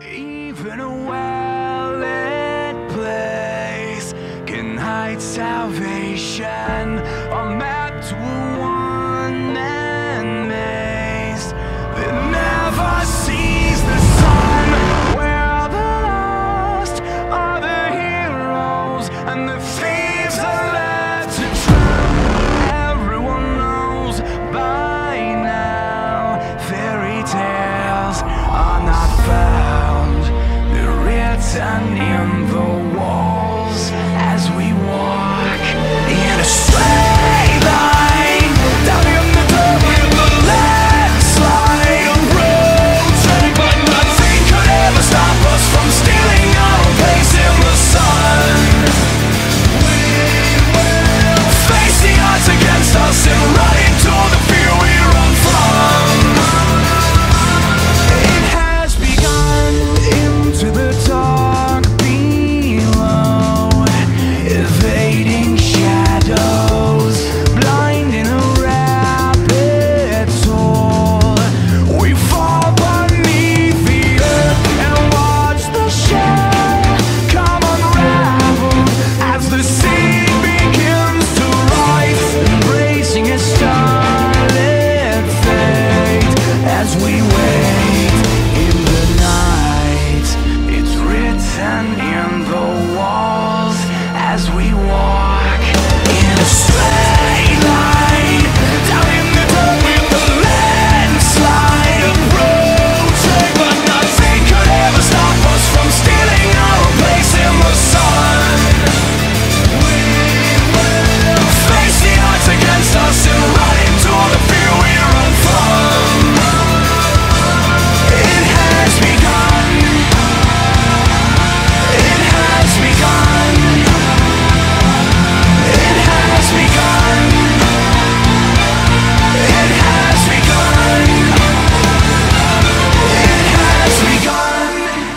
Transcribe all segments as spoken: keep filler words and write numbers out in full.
Even a well-lit place can hide salvation, a map to a one-man maze that never sees the sun, where the lost are the heroes and the thieves are led to drown. Everyone knows by now fairy tales are not found, they're written in the walls as we walk in a straight line down in the dark with the landslide. A road train, but nothing could ever stop us from stealing our place in the sun. We will face the odds against us and run into the fear we run from. It has begun into the dark below, evading shadows, blind in a rapid toll. We fall beneath the earth and watch the shell come unraveled as the sea begins to rise, embracing a starlit fate as we wait in the night. It's written in the walls as we walk in a straight line down in the dark with the landslide. A road train, but nothing could ever stop us from stealing our place in the sun. We will face the odds against us and run into the fear we run from. It has begun. It has begun. It has begun. It has begun. It has begun.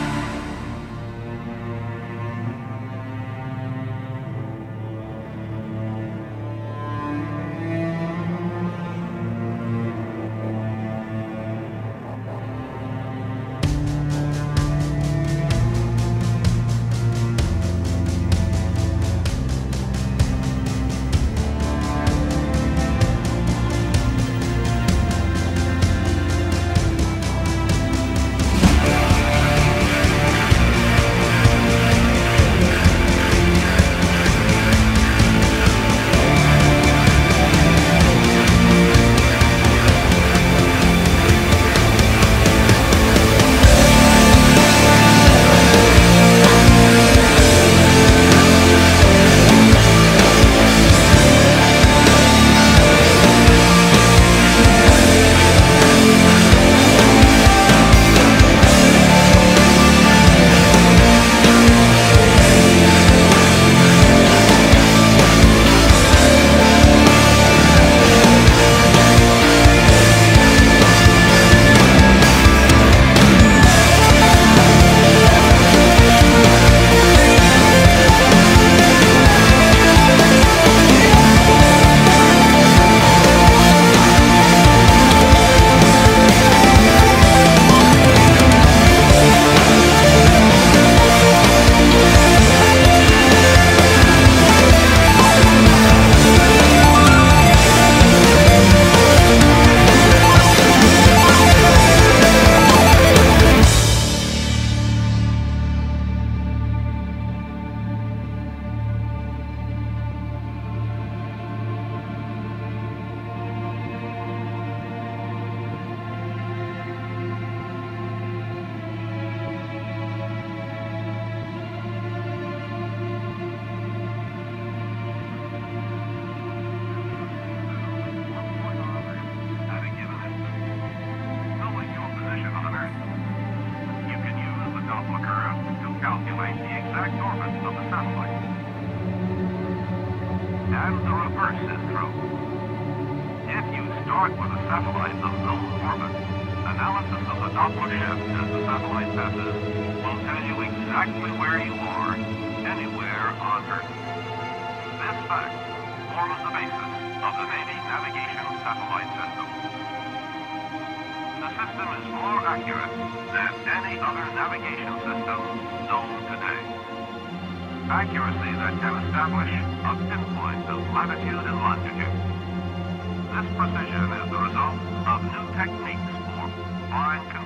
Calculate the exact orbit of the satellite. And the reverse is true. If you start with a satellite of known orbit, analysis of the Doppler shift as the satellite passes will tell you exactly where you are, anywhere on Earth. This fact forms the basis of the Navy Navigation Satellite System. The system is more accurate than any other navigation system known today. Accuracy that can establish a pinpoint of latitude and longitude. This precision is the result of new techniques for fine